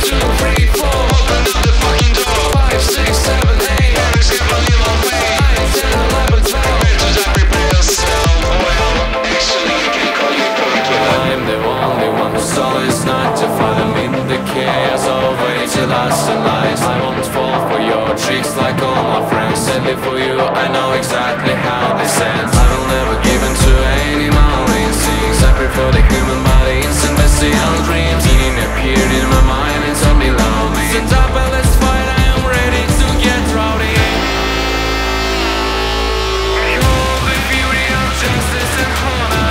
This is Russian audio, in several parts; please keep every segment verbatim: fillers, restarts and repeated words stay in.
two, three, four. Open up the fucking door. Five, six, seven, eight. Every single human being. Nine, ten, eleven, twelve. Better just prepare yourself. Well, actually, you can call me Painkiller. I'm the only one whose soul is not to follow me in the chaos of way to last and lies. I won't fall for your tricks like all my friends. Sadly for you, I know exactly how this ends. I will never give in to animal instincts. I prefer the human body, instant bestial dreams. Meaning appeared in my mind and told me lonely. Sit up and let's fight, I am ready to get rowdy. Behold the beauty of justice and honor.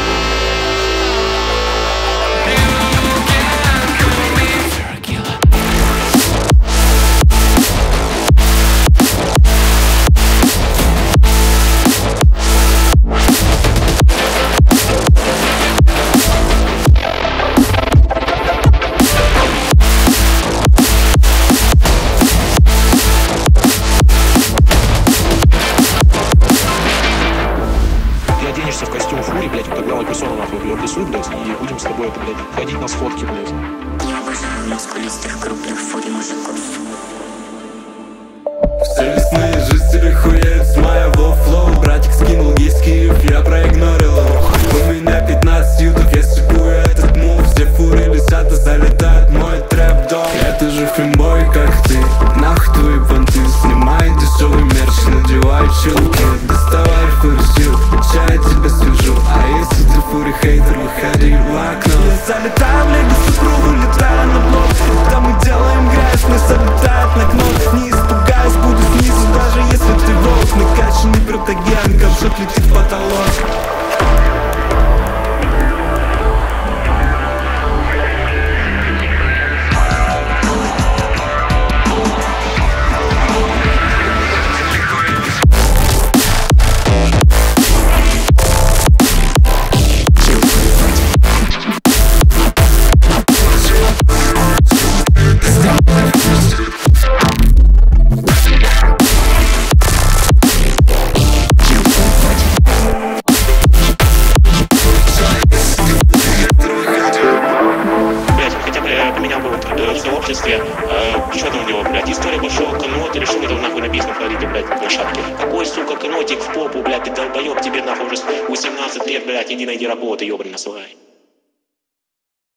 В костюм Фури, блядь, вот так главная персона, нахуй, блядь, рисуй, блядь, и будем с тобой, это, блядь, ходить на сходки, блядь. Я обожаю мускулистых крупных Фури мужиков. Все лесные жители хуеют с моего флоу. Братик скинул есть Киев, я проигнорил. У меня пятнадцать ютов, я шикую этот мув. Все фуры летят и залетает мой трэп-дом. Это же фримбой, как ты, нахуй твои понты. Снимай дешевый мерч, надевай чулки. Доставай фурсил, чай тебя свяжу. А если ты фури хейтер, выходи в окно. Я залетаю в лего супругу, летаю на блок. Когда мы делаем грязь, мне залетает на кнопку. Не испугаюсь, буду снизу, даже если ты волк. Накачанный протоген, ковшок летит в потолок. Что там у него, блядь, история большого канота, или что это нахуй написано в Флориде, блядь, на шапке? Какой, сука, канотик в попу, блядь, ты долбоёб, тебе нахуй уже восемнадцать лет, блядь, иди найди работу, ёбаный насылай.